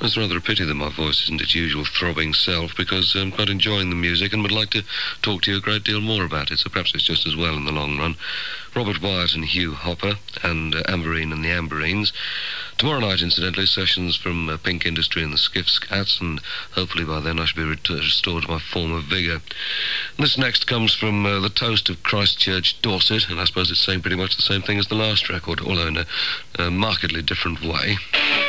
It's rather a pity that my voice isn't its usual throbbing self, because I'm quite enjoying the music and would like to talk to you a great deal more about it, so perhaps it's just as well in the long run. Robert Wyatt and Hugh Hopper, and Amberine and the Amberines. Tomorrow night, incidentally, sessions from Pink Industry and the Skiff Cats, and hopefully by then I should be restored to my former vigour. This next comes from the Toast of Christchurch, Dorset, and I suppose it's saying pretty much the same thing as the last record, although in a markedly different way.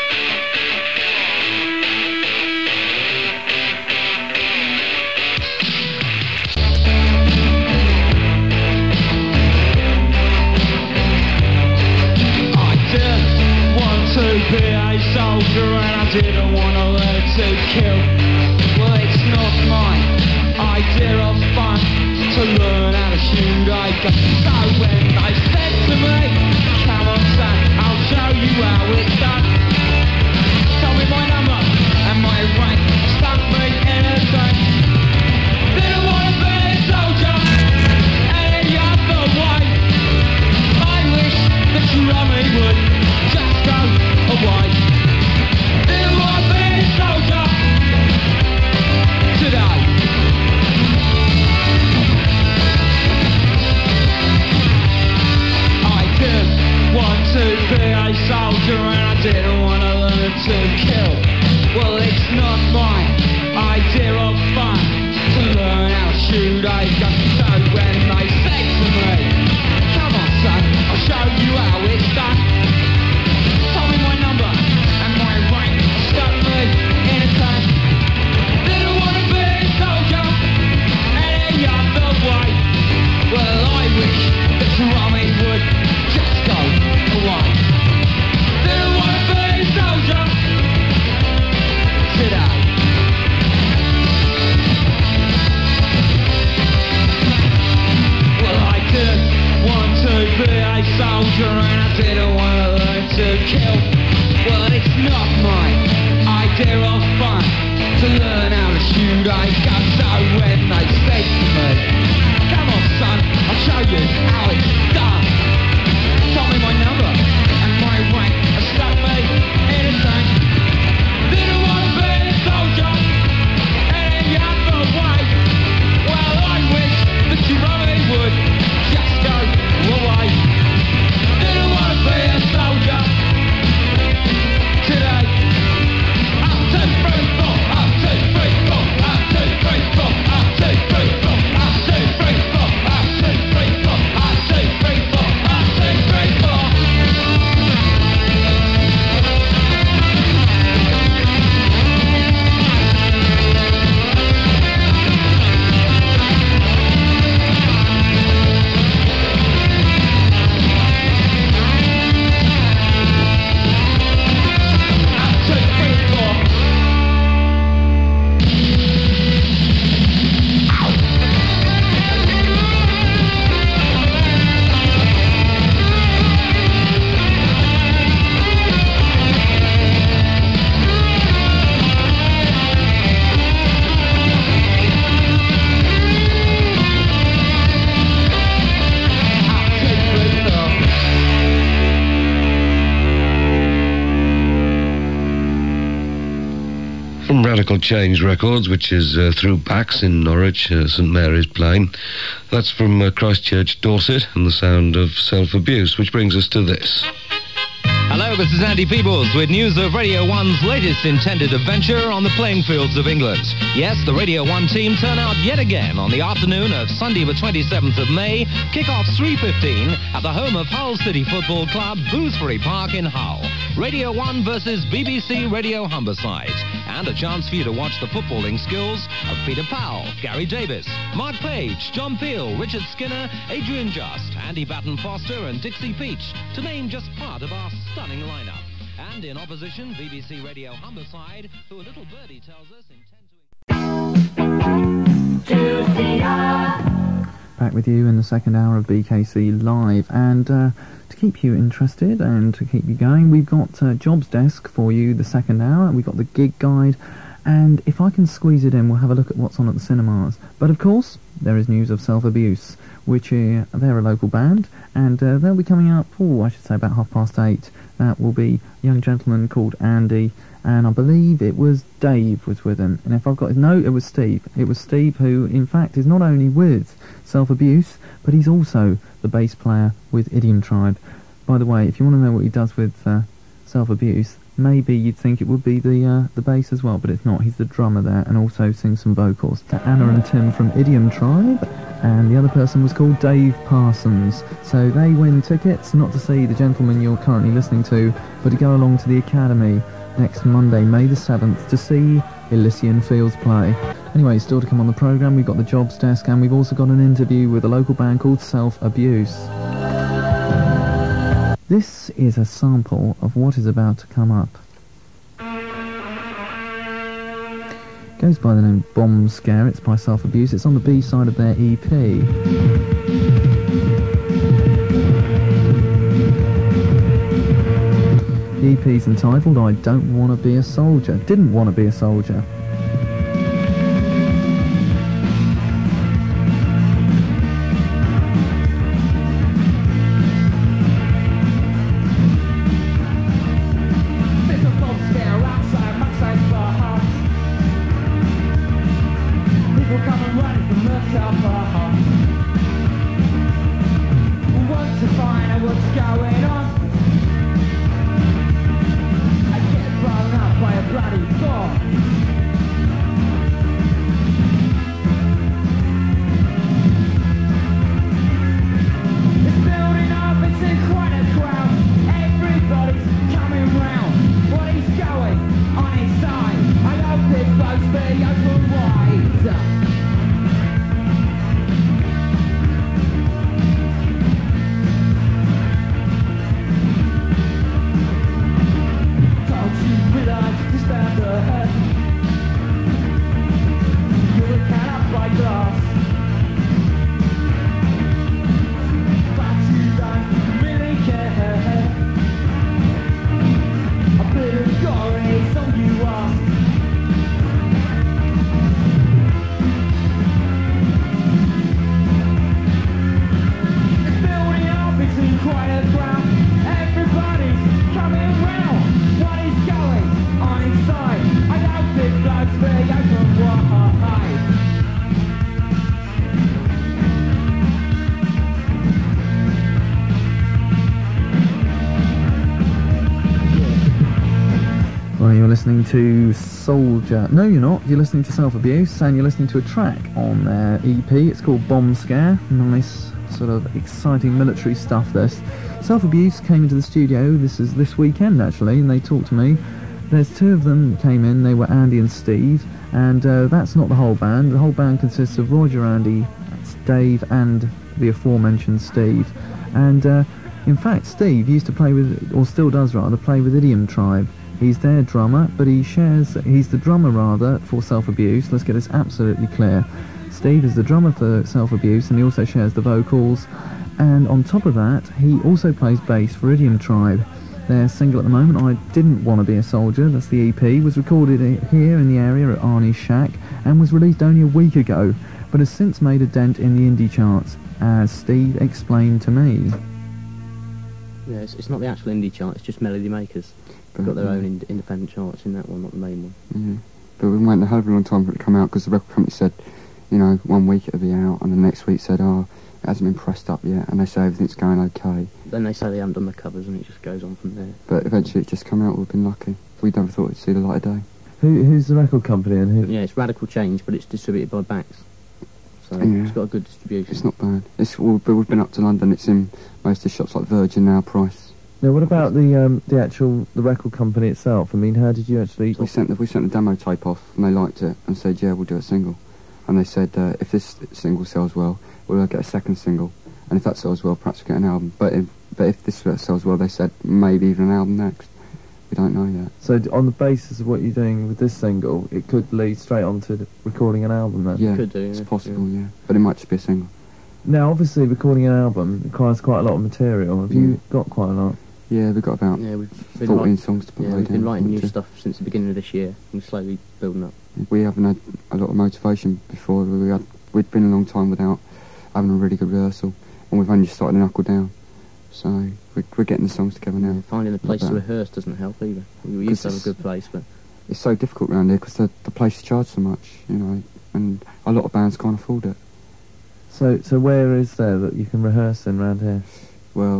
Be a soldier and I didn't want to learn to kill. Well, it's not my idea of fun to learn how to shoot a gun. So when they said to me, come on son, I'll show you how it's done, told me my number and my rank, stuck me in a tank. Didn't want to be a soldier any other way. I wish that you and me would just go away. Didn't want to be a soldier today. I didn't want to be a soldier and I didn't want to learn to kill. Well, it's not my idea of fun to learn how to shoot a gun. So when they said to me, come on son, I'll show you how it's done, told me my number and my rank, stuck me in a tank. Didn't want to be a soldier any other way. Well, I wish that your army would just go away. Didn't want to be a soldier today. Well, I didn't want to be a soldier and I didn't want to learn to kill. Well, it's not my idea of fun to learn how to shoot a gun. So when they said to me, come on son, I'll show you how it's done, told me my number and my rank, stuck me in a tank. Didn't want to be a soldier any other way. Well, I wish that your army would just go away. Didn't want to be a soldier today. Up, 2, 3, 4, up, 2, 3, 4, up, 2, 3, 4, up, 2, 3, 4, up, 2, 3, 4, up, 2, 3, 4, up, 2, 3, 4, up, 2, 3, 4. From Radical Change Records, which is through Bax in Norwich, St Mary's Plain. That's from Christchurch, Dorset, and the sound of self-abuse, which brings us to this. Hello, this is Andy Peebles with news of Radio 1's latest intended adventure on the playing fields of England. Yes, the Radio 1 team turn out yet again on the afternoon of Sunday the 27th of May, kick-off 3:15 at the home of Hull City Football Club, Boothbury Park in Hull. Radio 1 versus BBC Radio Humberside. And a chance for you to watch the footballing skills of Peter Powell, Gary Davis, Mark Page, John Peel, Richard Skinner, Adrian Just, Andy Batten-Foster and Dixie Peach, to name just part of our stunning lineup. And in opposition, BBC Radio Humberside, who a little birdie tells us intend to... Back with you in the second hour of BKC Live, and to keep you interested and to keep you going, we've got Jobs Desk for you the second hour. We've got the gig guide and if I can squeeze it in, we'll have a look at what's on at the cinemas. But of course, there is news of Self-Abuse, which they're a local band, and they'll be coming up, I should say about 8:30. That will be a young gentleman called Andy, and I believe it was Dave was with him. And if I've got... No, it was Steve. It was Steve who, in fact, is not only with Self-Abuse, but he's also the bass player with Idiom Tribe. By the way, if you want to know what he does with Self-Abuse, maybe you'd think it would be the bass as well, but it's not. He's the drummer there, and also sings some vocals. To Anna and Tim from Idiom Tribe, and the other person was called Dave Parsons. So they win tickets, not to see the gentleman you're currently listening to, but to go along to the Academy next Monday, May the 7th, to see Elysian Fields play. Anyway, still to come on the programme, we've got the Jobs Desk, and we've also got an interview with a local band called Self-Abuse. This is a sample of what is about to come up. Goes by the name Bomb Scare. It's by Self-Abuse. It's on the B side of their EP. The EP's entitled I Don't Want to Be a Soldier. Didn't want to be a soldier. You're listening to Soldier. No, you're not. You're listening to Self-Abuse, and you're listening to a track on their EP. It's called Bomb Scare. Nice, sort of exciting military stuff, this. Self-Abuse came into the studio, this weekend, actually, and they talked to me. There's two of them that came in. They were Andy and Steve, and that's not the whole band. The whole band consists of Roger, Andy, that's Dave, and the aforementioned Steve. And, in fact, Steve used to play with, or still does rather, play with Idiom Tribe. He's their drummer, but he's the drummer rather for Self-Abuse. Let's get this absolutely clear. Steve is the drummer for Self-Abuse, and he also shares the vocals. And on top of that, he also plays bass for Idiom Tribe. Their single at the moment, I Didn't Want to Be a Soldier, that's the EP, was recorded here in the area at Arnie's Shack, and was released only a week ago, but has since made a dent in the indie charts, as Steve explained to me. Yeah, it's not the actual indie chart, it's just Melody Makers. They've got their own independent charts in that one, not the main one. Yeah. But we waited a hell of a long time for it to come out, because the record company said, 1 week it'll be out, and the next week said, it hasn't been pressed up yet, and they say everything's going okay. Then they say they haven't done the covers, and it just goes on from there. But eventually it just come out, we've been lucky. We never thought it'd see the light of day. Who's the record company, and who? Yeah, it's Radical Change, but it's distributed by Bax. So yeah. It's got a good distribution. It's not bad. We've been up to London, it's in most of the shops like Virgin now, Price. Now, what about the record company itself? I mean, how did you actually... We sent the demo tape off, and they liked it, and said, yeah, we'll do a single. And they said, if this single sells well, we'll get a second single, and if that sells well, perhaps we'll get an album. But if this sells well, they said, maybe even an album next. We don't know yet. So on the basis of what you're doing with this single, it could lead straight on to recording an album then? Yeah, could do, it's possible, yeah. But it might just be a single. Now, obviously, recording an album requires quite a lot of material. Have you got quite a lot? Yeah, we've got about we've been 14 songs to put Yeah, down. we've been writing new 14. stuff since the beginning of this year and slowly building up. We haven't had a lot of motivation before. We'd been a long time without having a really good rehearsal, and we've only just started to knuckle down. So we're getting the songs together now. Yeah, finding a place Not to bad. rehearse doesn't help either. We used to have a good place, but It's so difficult around here because the place charges so much, you know, and a lot of bands can't afford it. So where is there that you can rehearse in around here? Well,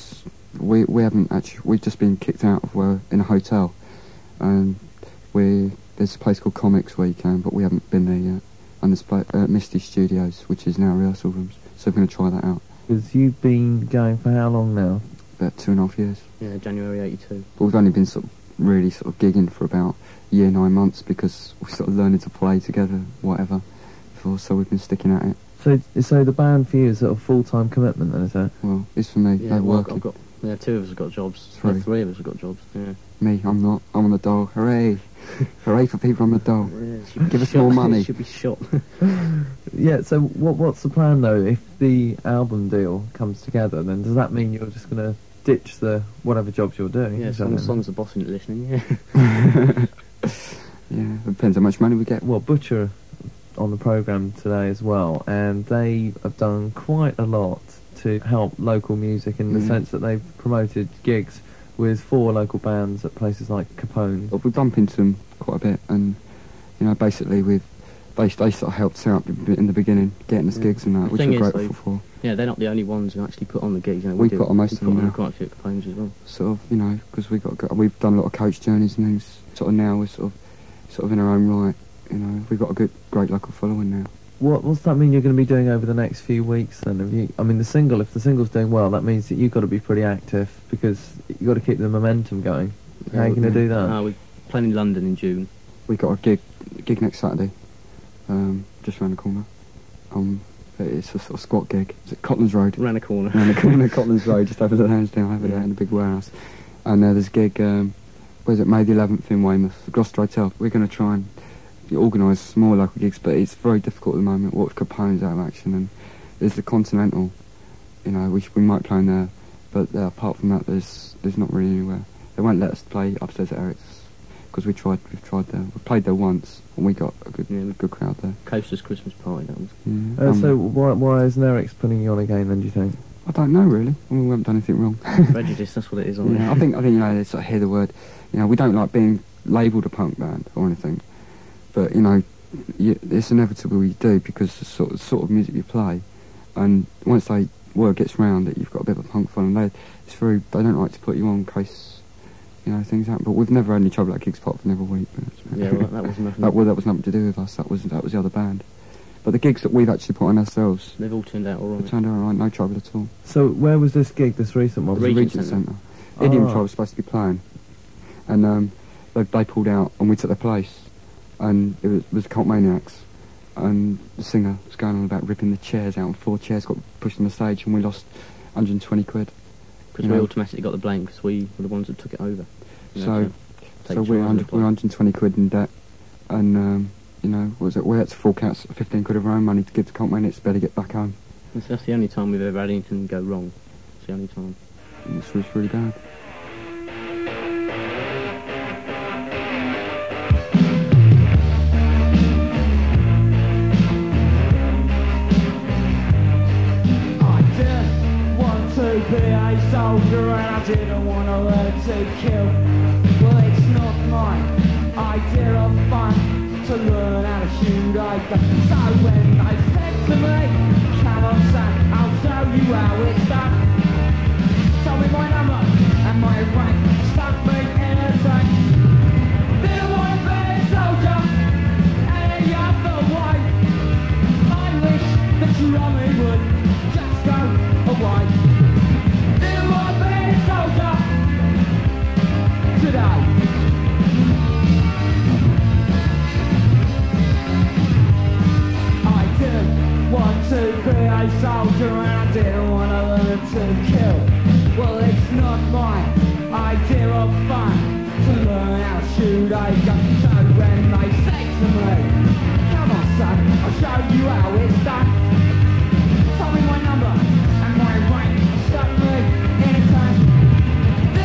we haven't actually. We've just been kicked out of we're in a hotel, and there's a place called Comics where you can, but we haven't been there yet. And there's Misty Studios, which is now rehearsal rooms. So we're going to try that out. Because you've been going for how long now? About 2.5 years. yeah, January '82. But we've only been really gigging for about a year, 9 months because we're sort of learning to play together, whatever. So we've been sticking at it. So the band for you is sort of full-time commitment then, is it? Well, it's for me. Yeah, no well, working. I've got 2 of us have got jobs. Three. 3 of us have got jobs. Yeah. Me, I'm not. I'm on the dole. Hooray! Hooray for people on the dole. Yeah, should be Give us shot. more money. Should be shot. Yeah, so what's the plan though? If the album deal comes together, then does that mean you're just going to ditch the whatever jobs you're doing? Yeah, Is that as long it? as the boss isn't listening. Yeah. Yeah, it depends how much money we get. Well, Butcher on the programme today as well, and they have done quite a lot to help local music in the Yeah. sense that they've promoted gigs with 4 local bands at places like Capone. But we bump into them quite a bit, and you know, basically they sort of helped us out in the beginning, getting us gigs and that, The which thing we're is, grateful though, for. Yeah, they're not the only ones who actually put on the gigs. You know, We do. put on most of We them put on now. quite a few at Capone's as well. Sort of, you know, because we've done a lot of coach journeys and things. Sort of now we're sort of in our own right. You know, we've got a great local following now. What's that mean you're going to be doing over the next few weeks then? I mean, if the single's doing well, that means that you've got to be pretty active because you've got to keep the momentum going. How are you going to do that? We're playing in London in June. We got a gig next Saturday, just round the corner. It's a sort of squat gig. It's at Cotlands Road. Round the corner. Around the corner, Cotlands Road, just over the Lansdowne, over there in the big warehouse. And there's a gig, where's it, May the 11th in Weymouth, the Gloucester Hotel. We're going to try and organise small local gigs, but it's very difficult at the moment. What with Capone's out of action, and there's the Continental, you know, we might play in there, but apart from that, there's not really anywhere. They won't let us play upstairs at Eric's, because we've tried there. We played there once, and we got a good crowd there. Coaster's Christmas party, that was. Yeah, So why isn't Eric's putting you on again then, do you think? I don't know really. I mean, we haven't done anything wrong. Prejudice, that's what it is, Yeah, I think you know, they sort of hear the word. You know, we don't like being labelled a punk band or anything, but you know, it's inevitable you do because the sort of music you play, and once word gets round that you've got a bit of a punk following, they don't like to put you on in case you know things happen. But we've never had any trouble at Gigs Pop for never a week. Yeah, well, that was nothing. that was nothing to do with us. That was the other band. But the gigs that we've actually put on ourselves, They've all turned out all right. turned out all right, no trouble at all. So where was this gig, this recent one? The The Regent Regent Centre. Centre. Idiom Ah. Tribe was supposed to be playing, and they pulled out, and we took their place, and it was Cult Maniacs, and the singer was going on about ripping the chairs out, and 4 chairs got pushed on the stage, and we lost 120 quid. Because You we know. automatically got the blame because we were the ones that took it over. You know, So to take we're charge of the play. 120 quid in debt, and you know, we had to fork out 15 quid of our own money to give to Cult Maniacs to better get back home. That's the only time we've ever had anything go wrong. It's the only time. It was really bad. I didn't want to be a soldier and I didn't want to learn to kill. Well, it's not my idea of fun to learn how to shoot a gun. So when they said to me, come on son, I'll show you how it's done. Told me my number and my rank, stuck me in a tank. Didn't want to be a soldier any other way. I wish the drumming would just go away. Didn't want to be a soldier today. I didn't want to be a soldier and I didn't want to learn to kill. Well, it's not my idea of fun to learn how to shoot a gun. So when they say to me, come on son, I'll show you how it's done. Told me my number and my rank, stuck me in a tank.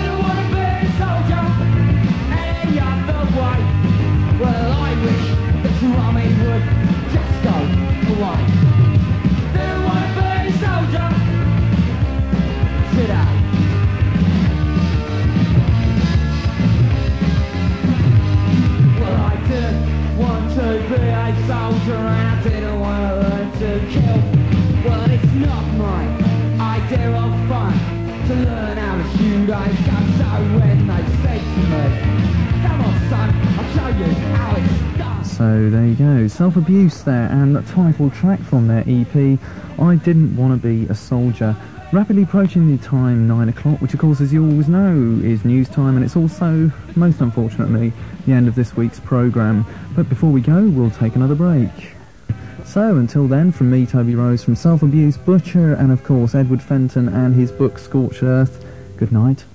a soldier and I didn't want to learn to kill. Well, it's not my idea of fun to learn how to shoot a gun. So when they said to me, come on son, I'll show you how it's done. So there you go, Self-Abuse there, and the title track from their EP, I Didn't Want to Be a Soldier. Rapidly approaching the time 9 o'clock, which of course, as you always know, is news time, and it's also, most unfortunately, the end of this week's programme. But before we go, we'll take another break. So until then, from me, Toby Rose, from Self-Abuse, Butcher, and of course Edward Fenton and his book Scorched Earth, good night